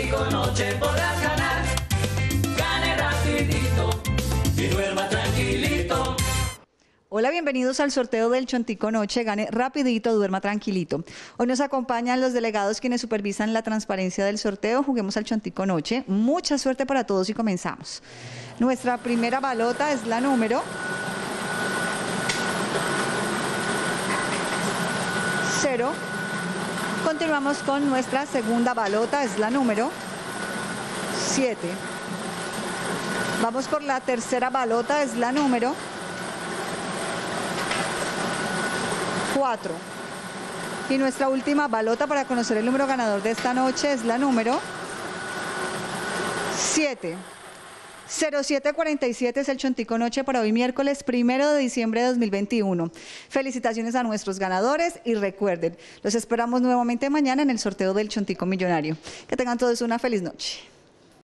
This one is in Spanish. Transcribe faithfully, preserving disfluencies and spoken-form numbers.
Chontico Noche podrás ganar. Gane rapidito y duerma tranquilito. Hola, bienvenidos al sorteo del Chontico Noche. Gane rapidito, duerma tranquilito. Hoy nos acompañan los delegados quienes supervisan la transparencia del sorteo. Juguemos al Chontico Noche. Mucha suerte para todos y comenzamos. Nuestra primera balota es la número cero. Continuamos con nuestra segunda balota, es la número siete. Vamos por la tercera balota, es la número cuatro. Y nuestra última balota para conocer el número ganador de esta noche es la número siete. cero siete cuarenta y siete es el Chontico Noche para hoy miércoles primero de diciembre de dos mil veintiuno. Felicitaciones a nuestros ganadores y recuerden, los esperamos nuevamente mañana en el sorteo del Chontico Millonario. Que tengan todos una feliz noche.